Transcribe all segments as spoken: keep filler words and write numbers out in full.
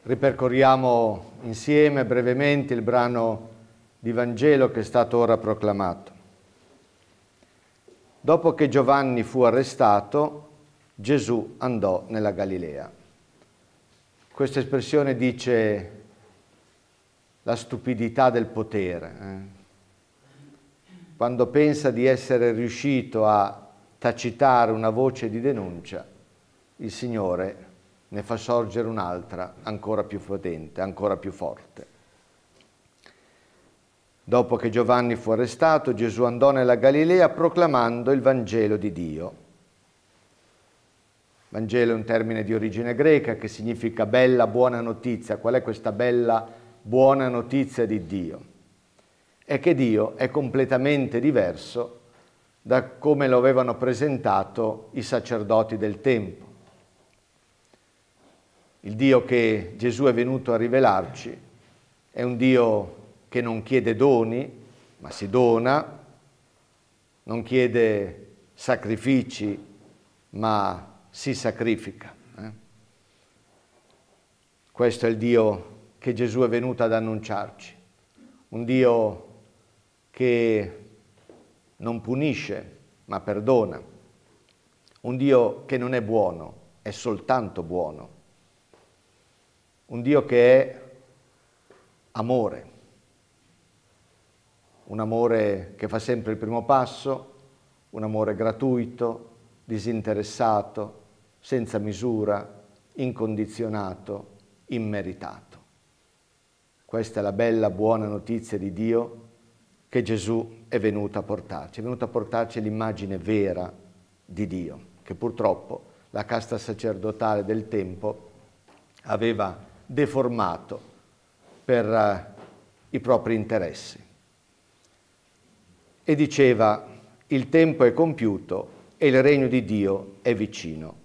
Ripercorriamo insieme brevemente il brano di Vangelo che è stato ora proclamato. Dopo che Giovanni fu arrestato, Gesù andò nella Galilea. Questa espressione dice la stupidità del potere. Eh? Quando pensa di essere riuscito a tacitare una voce di denuncia, il Signore ne fa sorgere un'altra ancora più potente, ancora più forte. Dopo che Giovanni fu arrestato, Gesù andò nella Galilea proclamando il Vangelo di Dio. Vangelo è un termine di origine greca che significa bella, buona notizia. Qual è questa bella, buona notizia di Dio? È che Dio è completamente diverso da come lo avevano presentato i sacerdoti del tempo. Il Dio che Gesù è venuto a rivelarci è un Dio che non chiede doni, ma si dona, non chiede sacrifici, ma si sacrifica. Eh? Questo è il Dio che Gesù è venuto ad annunciarci, un Dio che non punisce, ma perdona, un Dio che non è buono, è soltanto buono. Un Dio che è amore, un amore che fa sempre il primo passo, un amore gratuito, disinteressato, senza misura, incondizionato, immeritato. Questa è la bella, buona notizia di Dio che Gesù è venuto a portarci. È venuto a portarci l'immagine vera di Dio, che purtroppo la casta sacerdotale del tempo aveva deformato per uh, i propri interessi. E diceva: il tempo è compiuto e il regno di Dio è vicino.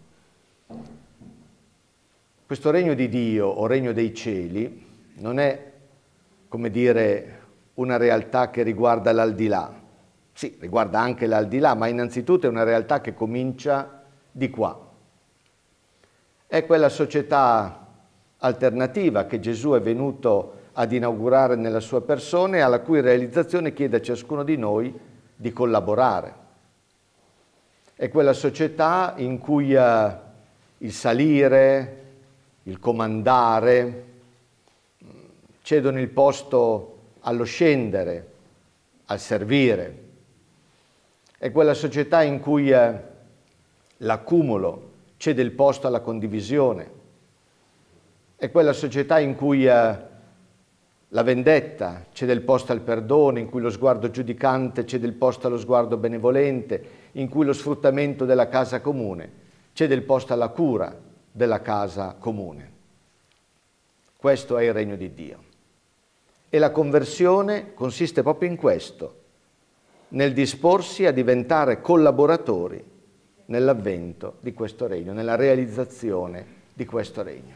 Questo regno di Dio o regno dei cieli non è, come dire, una realtà che riguarda l'aldilà. Sì, riguarda anche l'aldilà, ma innanzitutto è una realtà che comincia di qua. È quella società alternativa che Gesù è venuto ad inaugurare nella sua persona e alla cui realizzazione chiede a ciascuno di noi di collaborare. È quella società in cui uh, il salire, il comandare cedono il posto allo scendere, al servire. È quella società in cui uh, l'accumulo cede il posto alla condivisione. È quella società in cui eh, la vendetta cede il posto al perdono, in cui lo sguardo giudicante cede il posto allo sguardo benevolente, in cui lo sfruttamento della casa comune cede il posto alla cura della casa comune. Questo è il regno di Dio. E la conversione consiste proprio in questo, nel disporsi a diventare collaboratori nell'avvento di questo regno, nella realizzazione di questo regno.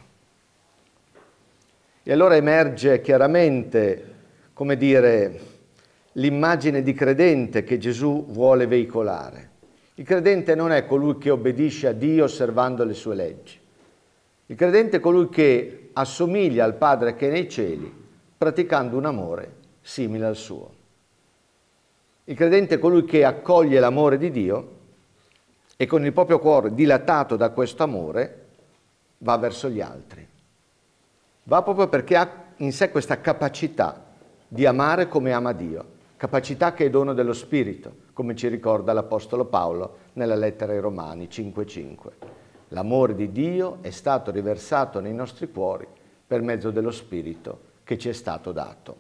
E allora emerge chiaramente, come dire, l'immagine di credente che Gesù vuole veicolare. Il credente non è colui che obbedisce a Dio osservando le sue leggi. Il credente è colui che assomiglia al Padre che è nei cieli, praticando un amore simile al suo. Il credente è colui che accoglie l'amore di Dio e con il proprio cuore dilatato da questo amore va verso gli altri. Va proprio perché ha in sé questa capacità di amare come ama Dio, capacità che è dono dello Spirito, come ci ricorda l'Apostolo Paolo nella lettera ai Romani cinque cinque. L'amore di Dio è stato riversato nei nostri cuori per mezzo dello Spirito che ci è stato dato.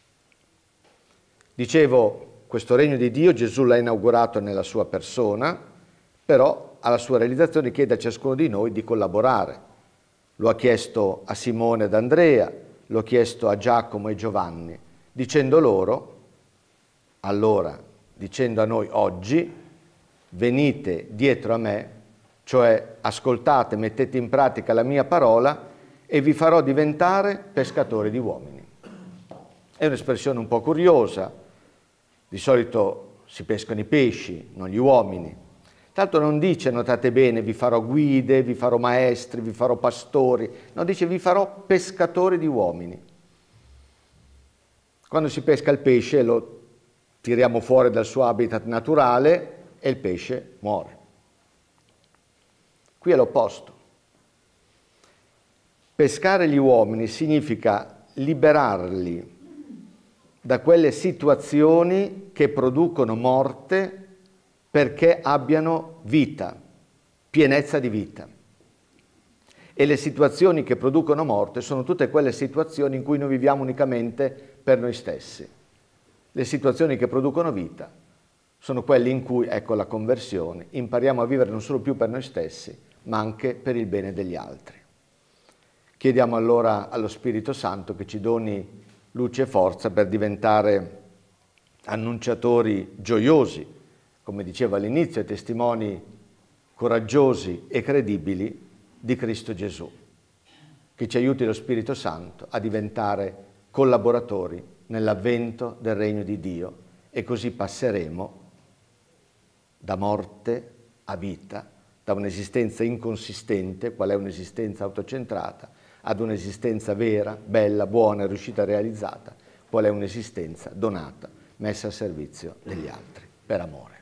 Dicevo, questo regno di Dio Gesù l'ha inaugurato nella sua persona, però alla sua realizzazione chiede a ciascuno di noi di collaborare. Lo ha chiesto a Simone ed Andrea, lo ha chiesto a Giacomo e Giovanni, dicendo loro, allora, dicendo a noi oggi, venite dietro a me, cioè ascoltate, mettete in pratica la mia parola e vi farò diventare pescatori di uomini. È un'espressione un po' curiosa, di solito si pescano i pesci, non gli uomini. Tra l'altro non dice, notate bene, vi farò guide, vi farò maestri, vi farò pastori, no, dice vi farò pescatori di uomini. Quando si pesca il pesce lo tiriamo fuori dal suo habitat naturale e il pesce muore. Qui è l'opposto. Pescare gli uomini significa liberarli da quelle situazioni che producono morte perché abbiano vita, pienezza di vita. E le situazioni che producono morte sono tutte quelle situazioni in cui noi viviamo unicamente per noi stessi. Le situazioni che producono vita sono quelle in cui, ecco la conversione, impariamo a vivere non solo più per noi stessi, ma anche per il bene degli altri. Chiediamo allora allo Spirito Santo che ci doni luce e forza per diventare annunciatori gioiosi, come dicevo all'inizio, testimoni coraggiosi e credibili di Cristo Gesù. Che ci aiuti lo Spirito Santo a diventare collaboratori nell'avvento del Regno di Dio e così passeremo da morte a vita, da un'esistenza inconsistente, qual è un'esistenza autocentrata, ad un'esistenza vera, bella, buona, riuscita, realizzata, qual è un'esistenza donata, messa a servizio degli altri, per amore.